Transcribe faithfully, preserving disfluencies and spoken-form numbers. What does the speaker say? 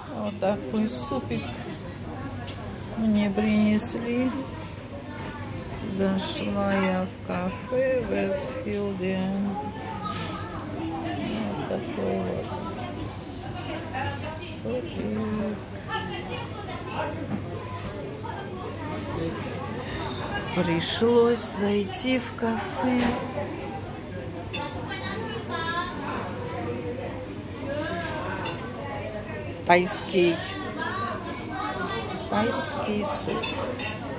Вот такой супик мне принесли. Зашла я в кафе в Вестфилде. Вот такой вот супик. Пришлось зайти в кафе. Тайский. Тайский суп.